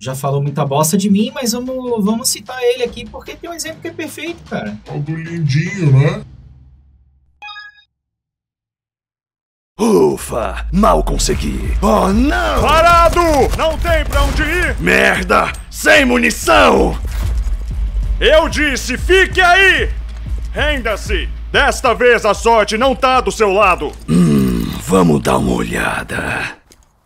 já falou muita bosta de mim, mas vamos citar ele aqui porque tem um exemplo que é perfeito, cara. É o do Lindinho, né? Ufa, mal consegui. Oh, não! Parado! Não tem pra onde ir! Merda! Sem munição! Eu disse, fique aí! Renda-se! Desta vez a sorte não tá do seu lado! Vamos dar uma olhada.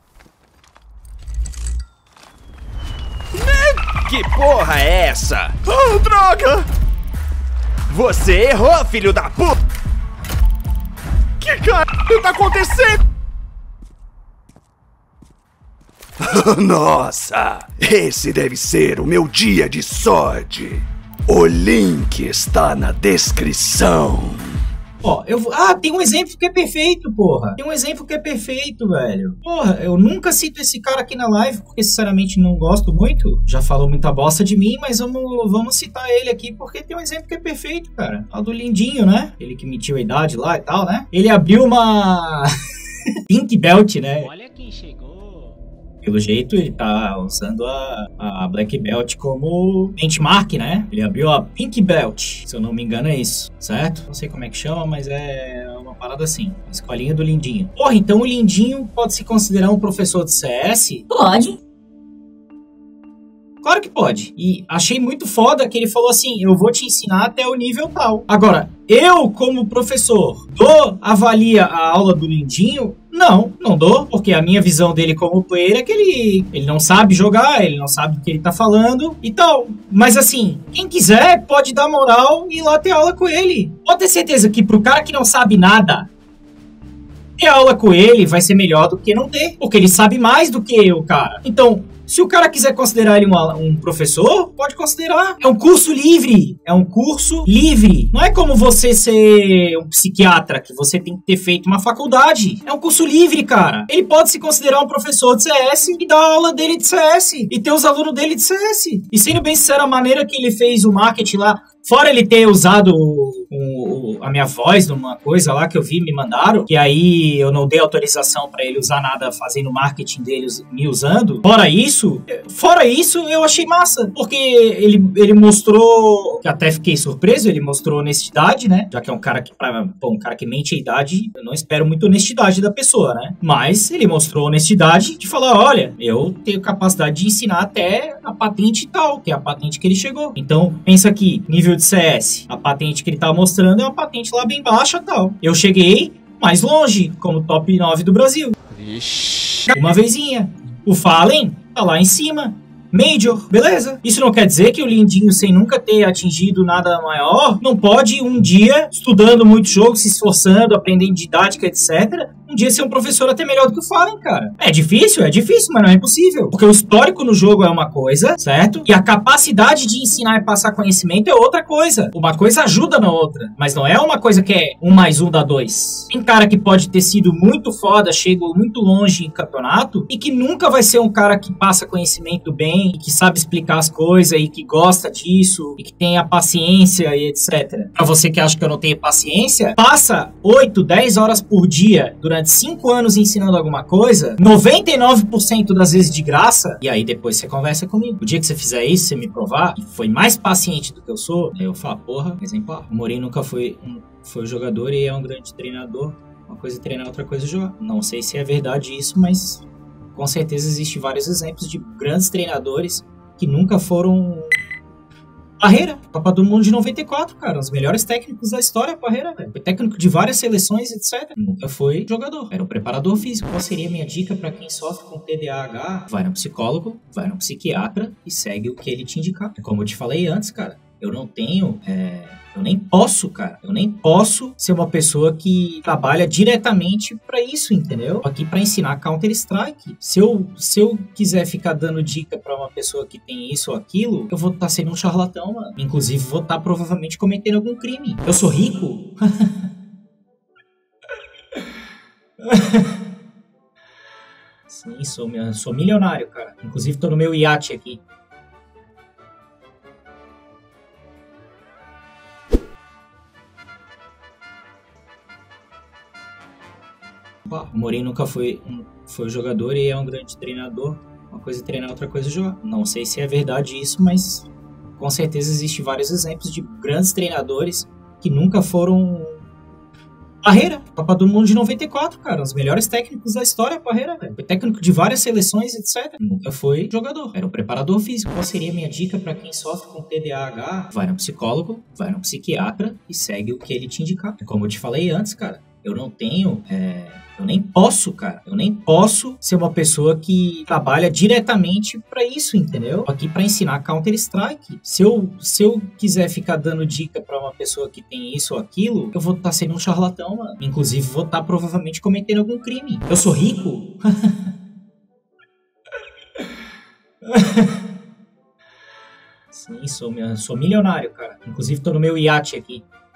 Que porra é essa? Oh, droga! Você errou, filho da puta! Que caralho tá acontecendo? Nossa, esse deve ser o meu dia de sorte. O link está na descrição. Ó, tem um exemplo que é perfeito, porra. Tem um exemplo que é perfeito, velho. Porra, eu nunca cito esse cara aqui na live, porque sinceramente não gosto muito. Já falou muita bosta de mim, mas vamos citar ele aqui, porque tem um exemplo que é perfeito, cara. O do Lindinho, né? Ele que mentiu a idade lá e tal, né? Ele abriu uma Pink Belt, né? Olha quem chegou. Pelo jeito, ele tá usando a Black Belt como benchmark, né? Ele abriu a Pink Belt, se eu não me engano é isso, certo? Não sei como é que chama, mas é uma parada assim. A escolinha do Lindinho. Porra, então o Lindinho pode se considerar um professor de CS? Pode. Claro que pode. E achei muito foda que ele falou assim, eu vou te ensinar até o nível tal. Agora, eu como professor, avalia a aula do Lindinho? Não dou, porque a minha visão dele como player é que ele não sabe jogar, ele não sabe o que ele tá falando e tal. Mas assim, quem quiser pode dar moral e ir lá ter aula com ele. Pode ter certeza que pro cara que não sabe nada, ter aula com ele vai ser melhor do que não ter, porque ele sabe mais do que o cara. Então, se o cara quiser considerar ele um professor, pode considerar. É um curso livre. É um curso livre. Não é como você ser um psiquiatra, que você tem que ter feito uma faculdade. É um curso livre, cara. Ele pode se considerar um professor de CS e dar a aula dele de CS. E ter os alunos dele de CS. E sendo bem sincero, a maneira que ele fez o marketing lá, fora ele ter usado a minha voz numa coisa lá que eu vi, me mandaram, que aí eu não dei autorização pra ele usar nada fazendo marketing dele, me usando. Fora isso, eu achei massa. Porque ele mostrou, que até fiquei surpreso, ele mostrou honestidade, né? Já que é um cara um cara que mente a idade, eu não espero muito honestidade da pessoa, né? Mas ele mostrou honestidade de falar, olha, eu tenho capacidade de ensinar até a patente e tal, que é a patente que ele chegou. Então, pensa aqui, nível de CS, a patente que ele tava mostrando é uma patente lá bem baixa e tal. Eu cheguei mais longe, como top 9 do Brasil. Ixi. Uma vezinha. O Fallen tá lá em cima. Major, beleza? Isso não quer dizer que o Lindinho, sem nunca ter atingido nada maior, não pode um dia, estudando muito jogo, se esforçando, aprendendo didática, etc., um dia ser um professor até melhor do que o Fallen, cara. É difícil, mas não é impossível. Porque o histórico no jogo é uma coisa, certo? E a capacidade de ensinar e passar conhecimento é outra coisa. Uma coisa ajuda na outra, mas não é uma coisa que é 1 mais 1 dá 2. Tem cara que pode ter sido muito foda, chegou muito longe em campeonato, e que nunca vai ser um cara que passa conhecimento bem, e que sabe explicar as coisas, e que gosta disso, e que tem a paciência e etc. Pra você que acha que eu não tenho paciência, passa 8, 10 horas por dia, durante 5 anos ensinando alguma coisa, 99% das vezes de graça, e aí depois você conversa comigo. O dia que você fizer isso, você me provar, e foi mais paciente do que eu sou, aí eu falo, porra, exemplar. O Mourinho nunca foi jogador e é um grande treinador. Uma coisa é treinar, outra coisa é jogar. Não sei se é verdade isso, mas com certeza existem vários exemplos de grandes treinadores que nunca foram... Parreira, Copa do Mundo de 94, cara. Os melhores técnicos da história, Parreira, velho. Foi técnico de várias seleções, etc. Nunca foi jogador. Era um preparador físico. Qual seria a minha dica pra quem sofre com TDAH? Vai no psicólogo, vai no psiquiatra e segue o que ele te indicar. Como eu te falei antes, cara, eu não tenho... Eu nem posso, cara. Eu nem posso ser uma pessoa que trabalha diretamente pra isso, entendeu? Aqui pra ensinar Counter-Strike. Se eu quiser ficar dando dica pra uma pessoa que tem isso ou aquilo, eu vou estar sendo um charlatão, mano. Inclusive, vou estar provavelmente cometendo algum crime. Eu sou rico? Sim, sou milionário, cara. Inclusive, tô no meu iate aqui. O Mourinho nunca foi jogador e é um grande treinador. Uma coisa é treinar, outra coisa é jogar. Não sei se é verdade isso, mas com certeza existe vários exemplos de grandes treinadores que nunca foram Parreira, Copa do Mundo de 94, cara. Os melhores técnicos da história, Parreira, velho. Foi técnico de várias seleções, etc. Nunca foi jogador. Era o preparador físico. Qual seria a minha dica pra quem sofre com TDAH? Vai no psicólogo, vai no psiquiatra e segue o que ele te indicar. Como eu te falei antes, cara, eu não tenho... Eu nem posso, cara. Eu nem posso ser uma pessoa que trabalha diretamente pra isso, entendeu? Tô aqui pra ensinar Counter-Strike. Se eu quiser ficar dando dica pra uma pessoa que tem isso ou aquilo, eu vou estar sendo um charlatão, mano. Inclusive, vou estar provavelmente cometendo algum crime. Eu sou rico? Sim, sou milionário, cara. Inclusive, tô no meu iate aqui.